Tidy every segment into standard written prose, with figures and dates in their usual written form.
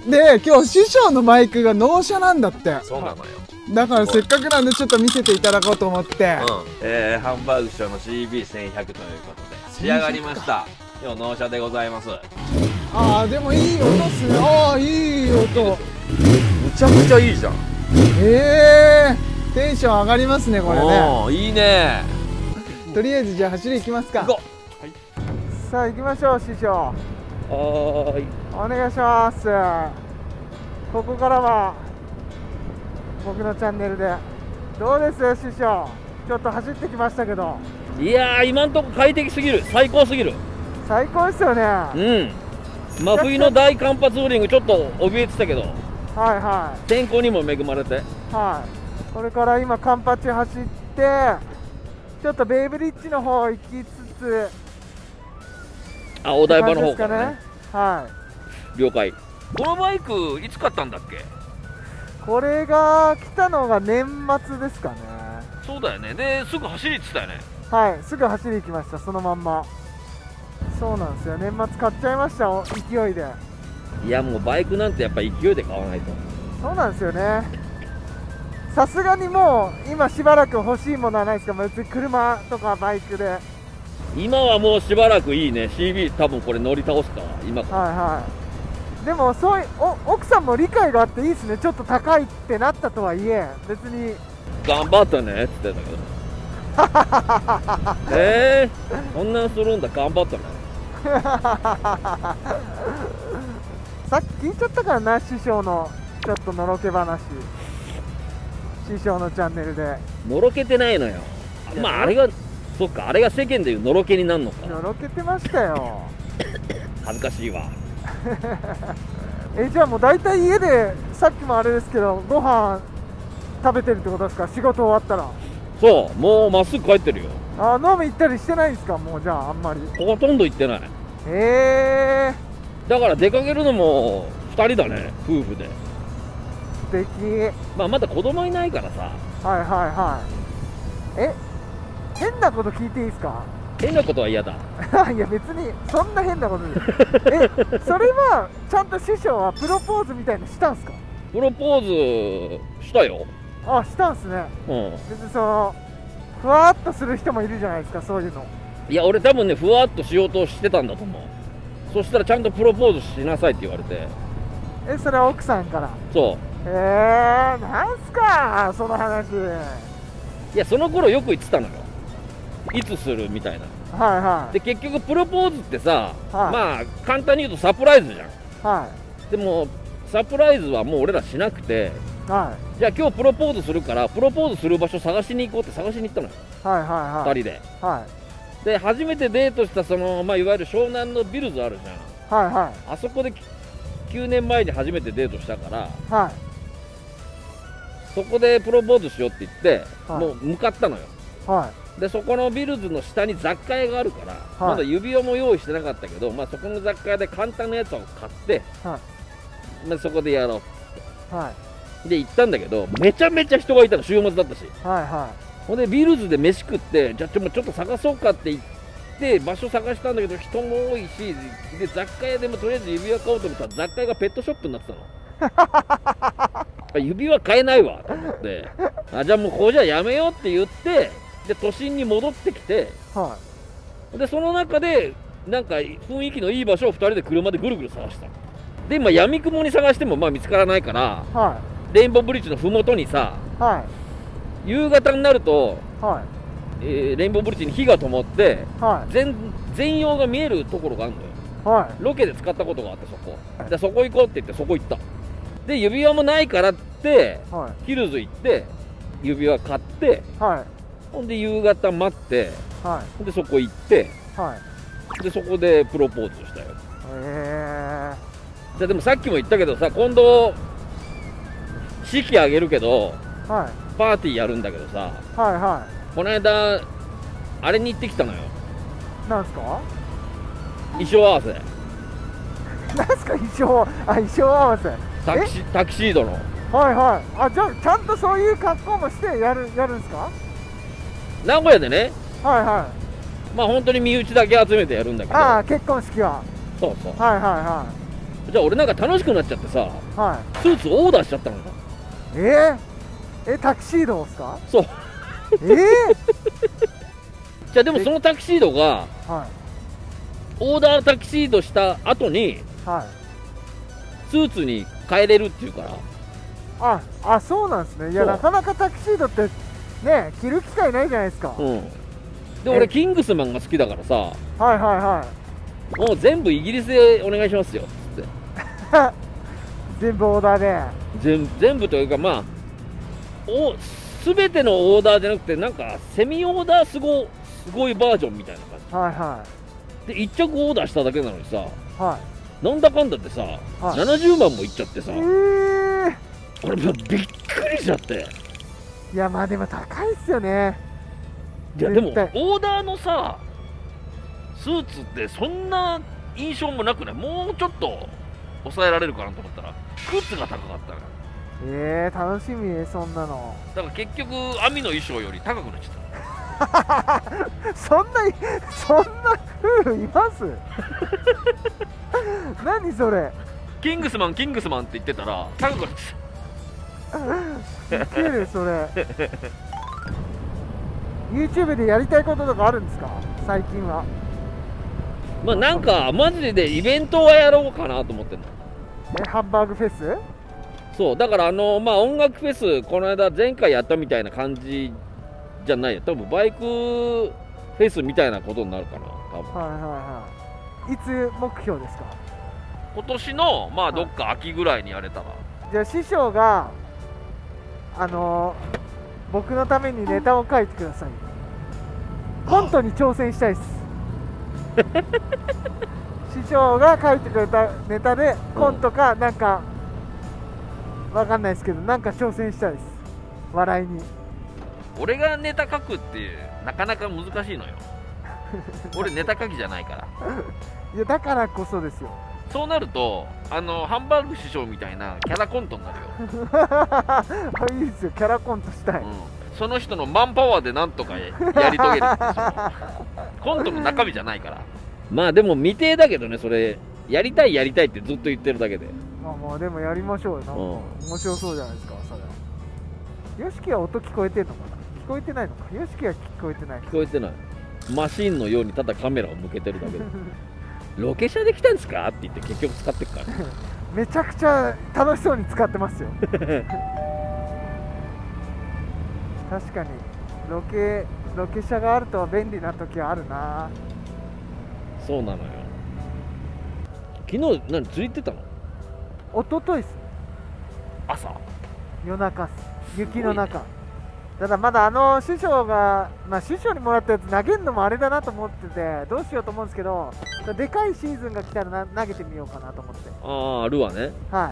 で今日師匠のバイクが納車なんだって。 そうなのよ。 だからせっかくなんでちょっと見せていただこうと思って、 ハンバーグ師匠の CB1100 ということで仕上がりました。今日納車でございます。 ああでもいい音っすね。ああいい音。 むちゃくちゃいいじゃん。 テンション上がりますねこれね。 いいね。 とりあえずじゃあ走り行きますか。 行こう。 はい、さあ行きましょう師匠。 はーい。 お願いします。ここからは僕のチャンネルでどうです師匠。ちょっと走ってきましたけど。 いやー今んとこ快適すぎる。最高すぎる。 最高ですよね。 真冬の大寒波ツーリングちょっと怯えてたけど、 はいはい、 天候にも恵まれて、 はい、これから今カンパチ走ってちょっとベイブリッジの方行きつつ、 お台場の方からね。 はい、 了解。このバイクいつ買ったんだっけ。 これが来たのが年末ですかね。 そうだよね。ですぐ走りって言ってたよね。 はい、すぐ走り行きました。そのまんま。そうなんですよ。年末買っちゃいました、勢いで。 いやもうバイクなんてやっぱ勢いで買わないと。 そうなんですよね。さすがにもう今しばらく欲しいものはないですか。別に車とかバイクで。 今はもうしばらくいいね。 CB 多分これ乗り倒すから今から。 はいはい。でもそういう奥さんも理解があっていいですね。ちょっと高いってなったとはいえ別に頑張ったねって言ってたけどそんなんするんだ。頑張ったねさっき聞いちゃったからな、師匠のちょっとのろけ話。師匠のチャンネルでのろけてないのよ。まああれがそっか、あれが世間でいうのろけになるのか。 のろけてましたよ恥ずかしいわじゃあもう大体家でさっきもあれですけどご飯食べてるってことですか。仕事終わったら。 そう、もうまっすぐ帰ってるよ。 飲み行ったりしてないんですか。もうじゃああんまりほとんど行ってない。だから出かけるのも2人だね、夫婦で。 素敵。 まだ子供いないからさ。 はいはいはい。変なこと聞いていいですか。 変なことは嫌だいや別にそんな変なことでそれはちゃんと師匠はプロポーズみたいなしたんすか。 プロポーズしたよ。 したんすね。別にそのふわっとする人もいるじゃないですか、そういうの。 いや俺多分ね、ふわっとしようとしてたんだと思う。そしたらちゃんとプロポーズしなさいって言われて。 それは奥さんから。 そうなんすかその話。 いやその頃よく言ってたのよ、いつするみたいな。 はいはい。 で結局プロポーズってさ、 はい、 簡単に言うとサプライズじゃん。 はい。 でもサプライズはもう俺らしなくて、 はい、 じゃあ今日プロポーズするからプロポーズする場所探しに行こうって探しに行ったのよ。 はいはいはい。 2人で。 はい。 で初めてデートしたその、いわゆる湘南のビルズあるじゃん。 はいはい。 あそこで9年前に初めてデートしたから、 はい、 そこでプロポーズしようって言って、 はい、 もう向かったのよ。はい、でそこのビルズの下に雑貨屋があるから、はい、まだ指輪も用意してなかったけど、そこの雑貨屋で簡単なやつを買って、はい、そこでやろう、はい、で行ったんだけど、めちゃめちゃ人がいたの。週末だったし、はいはい、ほんでビルズで飯食って、じゃあちょっと探そうかって言って場所探したんだけど人も多いし、で雑貨屋でもとりあえず指輪買おうと思ったら雑貨屋がペットショップになってたの指輪買えないわと思って、じゃあもうこうじゃやめようって言って、で都心に戻ってきて、はい、でその中でなんか雰囲気のいい場所を2人で車でぐるぐる探した。で今闇雲に探しても見つからないから、はい、レインボーブリッジの麓にさ、はい、夕方になると、はい、レインボーブリッジに火が灯って、はい、全容が見えるところがあるのよ、はい、ロケで使ったことがあって、そこ、はい、でそこ行こうって言ってそこ行った。で指輪もないからって、はい、ヒルズ行って指輪買って、はい、ほんで夕方待って、はい、でそこ行って、はい、でそこでプロポーズしたよ。でもさっきも言ったけどさ、今度式あげるけど、はい、パーティーやるんだけどさ、はいはい、この間あれに行ってきたのよ。 なんすか？ 衣装合わせ。 なんすか衣装合わせ。 タキシードの。 はいはい。じゃあちゃんとそういう格好もしてやるんですか？ 名古屋でね。 はいはい。 本当に身内だけ集めてやるんだけど。 結婚式は。 そうそう。 はいはいはじゃあ俺なんか楽しくなっちゃってさ、 はスーツオーダーしちゃったのよ。 タキシードですか？ そう。じゃあでもそのタキシードが、 はい、 オーダータキシードした後に、 はい、 スーツに変えれるっていうから。 そうなんですね。いや、なかなかタキシードってね、着る機会ないじゃないですか。 で、俺キングスマンが好きだからさ、もう全部イギリスでお願いしますよっつって全部オーダーで。 全部というか、まあ全てのオーダーじゃなくて、なんかセミオーダーすごいバージョンみたいな感じ、で1着オーダーしただけなのにさ、なんだかんだってさ、70万もいっちゃってさ、俺もうびっくりしちゃって。 いや、まあでも高いっすよね。 いやでもオーダーのさスーツってそんな印象もなくない？もうちょっと抑えられるかなと思ったら靴が高かったね。 楽しみ、そんなの。 だから結局網の衣装より高くなっちゃったそんな夫婦います何それ。 キングスマンって言ってたら高くなっちゃったウケるそれYouTube でやりたいこととかあるんですか、最近は。 まあなんかマジでイベントはやろうかなと思ってんの。 ハンバーグフェス。 そうだからまあ音楽フェスこの間前回やったみたいな感じじゃないよ。多分バイクフェスみたいなことになるかな多分。 いつ目標ですか？ 今年のまあどっか秋ぐらいにやれたら。 じゃあ師匠が僕のためにネタを書いてください。コントに挑戦したいです師匠が書いてくれたネタでコントかなんかわかんないですけど、なんか挑戦したいです、笑いに。 俺がネタ書くってなかなか難しいのよ俺ネタ書きじゃないからいやだからこそですよ。 そうなるとハンバーグ師匠みたいなキャラコントになるよいいですよ、キャラコントしたい、 その人のマンパワーでなんとかやり遂げるってコントの中身じゃないから。まあでも未定だけどね、それやりたいってずっと言ってるだけで。 まあでもやりましょうよ。なんか面白そうじゃないですか。それヨシキは音聞こえてんのかな？聞こえてないのか。ヨシキは聞こえてない。 聞こえてない。マシンのようにただカメラを向けてるだけでロケ車で来たんですかって言って結局使ってっからめちゃくちゃ楽しそうに使ってますよ確かにロケ車があると便利な時はあるな。 そうなのよ。昨日何釣り行ってたの？ 一昨日っす。 朝？ 夜中っす。雪の中。ただまだ師匠が、師匠にもらったやつ投げるのもあれだなと思ってて、どうしようと思うんですけど、でかいシーズンが来たら投げてみようかなと思って。 あるわね。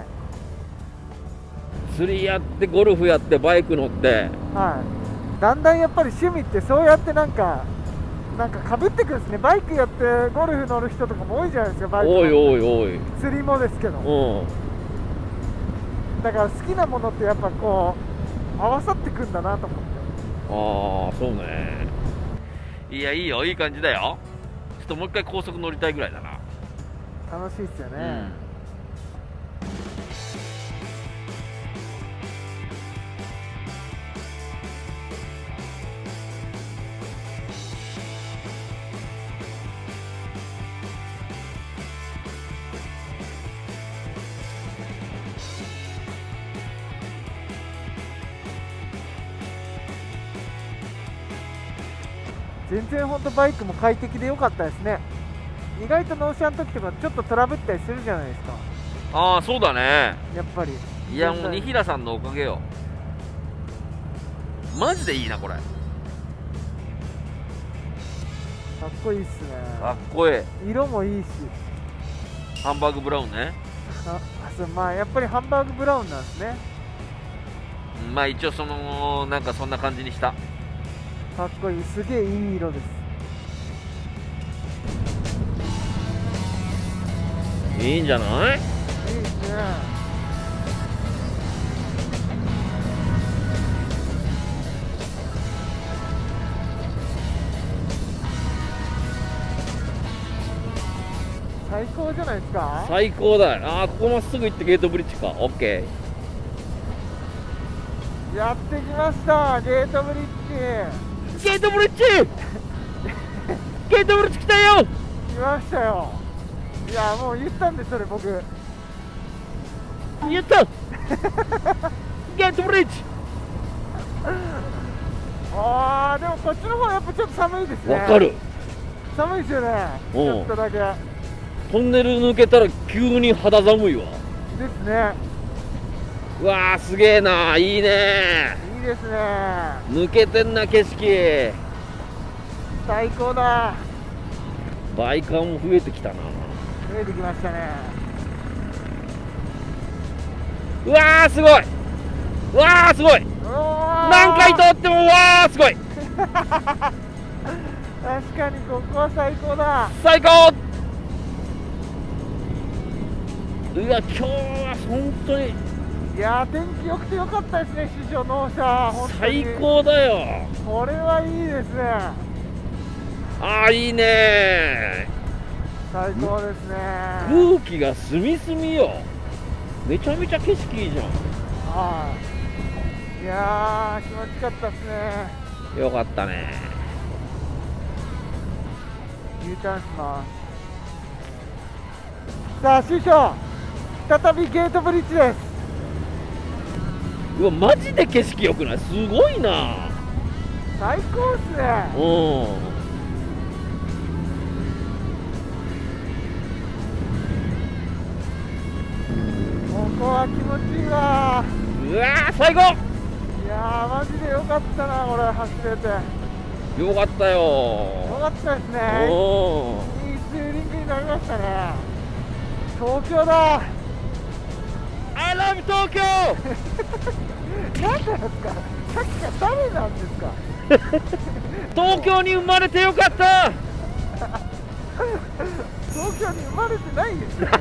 釣りやってゴルフやってバイク乗って、 だんだんやっぱり趣味ってそうやってなんかかぶってくるんですね。バイクやってゴルフ乗る人とかも多いじゃないですか。バイク多い釣りもですけど、だから好きなものってやっぱこう合わさってくんだなと思って。 そうね。いや、いいよ、いい感じだよ。ちょっともう一回高速乗りたいぐらいだな。 楽しいっすよね、全然ほんとバイクも快適で良かったですね。意外と納車の時とかちょっとトラブったりするじゃないですか。 そうだね。 やっぱりいや、もう二平さんのおかげよ。マジでいいなこれ。かっこいいっすね。 かっこいい。 色もいいし。 ハンバーグブラウンね。 やっぱりハンバーグブラウンなんですね。 まあ一応なんかそんな感じにした。 かっこいい。すげえいい色です。 いいんじゃない？いいですね。 最高じゃないですか。 最高だよ。ああ、ここまっすぐ行ってゲートブリッジか。オッケー。やってきました、ゲートブリッジ。ゲートブリッジゲートブリッジ来たよ。 来ましたよ。いや、もう言ったんで、それ僕言ったゲートブリッジ。 ああ、でもこっちの方やっぱちょっと寒いですね。 わかる。 寒いですよね。ちょっとだけトンネル抜けたら急に肌寒いわ。 ですね。 うわー、すげえな。いいね。 いいですね。 抜けてんな、景色。 最高だ。 バイカーも増えてきたな。 増えてきましたね。 うわー、すごい。うわー、すごい。何回通っても、うわー、すごい。 確かにここは最高だ。 最高。うわ、今日は本当に。 いやー、天気良くてよかったですね、師匠、納車。 最高だよ。 これはいいですね。 ああ、いいね。 最高ですね。 空気がすみすみよ。めちゃめちゃ景色いいじゃん。 はい。いやー、気持ちよかったですね。 よかったね。 U ターンします。さあ、師匠、再びゲートブリッジです。 うわ、マジで景色良くない？すごいな。 最高っすね。 うん。 ここは気持ちいいわ。 うわー、最高。 いやー、マジでよかったな、これ走れて。 よかったよ。 よかったですね。いいツーリングになりましたね。東京だ。 I love 東京。 何なんですか。さっきから誰なんですか。 東京に生まれてよかった。 東京に生まれてないですよね。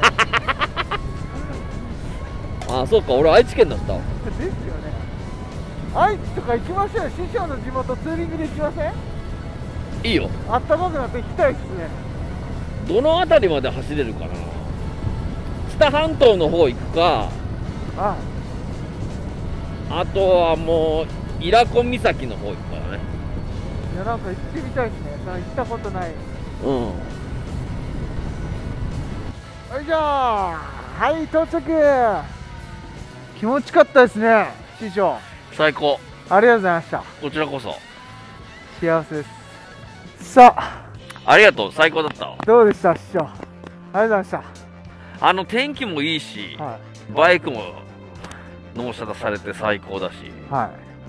あ、そうか、俺愛知県だった。 ですよね。愛知とか行きましょうよ。師匠の地元ツーリングで行きません？ いいよ。 あったかくなって行きたいっすね。 どの辺りまで走れるかな。知多半島の方行くか。あとはもう伊良湖岬の方行くからね。 いや、なんか行ってみたいですね。行ったことない。 うん。 はい、じゃあ、はい、到着。気持ちよかったですね、師匠。 最高。 ありがとうございました。 こちらこそ。 幸せです。さあ。 ありがとう、最高だったわ。 どうでした、師匠。ありがとうございました。 天気もいいし、 はい、 バイクも納車されて最高だし、 はい、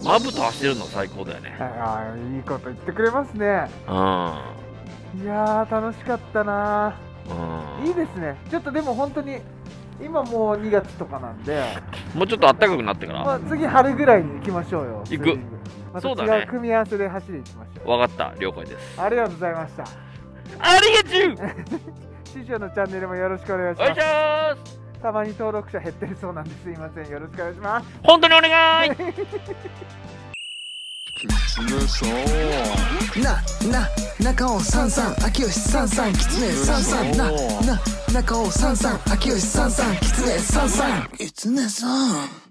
マブと走るの最高だよね。 いいこと言ってくれますね。 うん。 いやー、楽しかったな。いいですね。ちょっとでも本当に今もう2月とかなんで、 もうちょっと暖かくなってから、 まあ、次春ぐらいに行きましょうよ。 行く。 また違う組み合わせで走りに行きましょう。 分かった、了解です。 ありがとうございました。 ありがとう。 師匠のチャンネルもよろしくお願いします。たまに登録者減ってるそうなんですいません。よろしくお願いします。 本当にお願い。 中尾さんさん、秋吉さんさん、きつねさんさん、中尾さんさん、秋吉さんさん、きつねさんさん、きつねさん。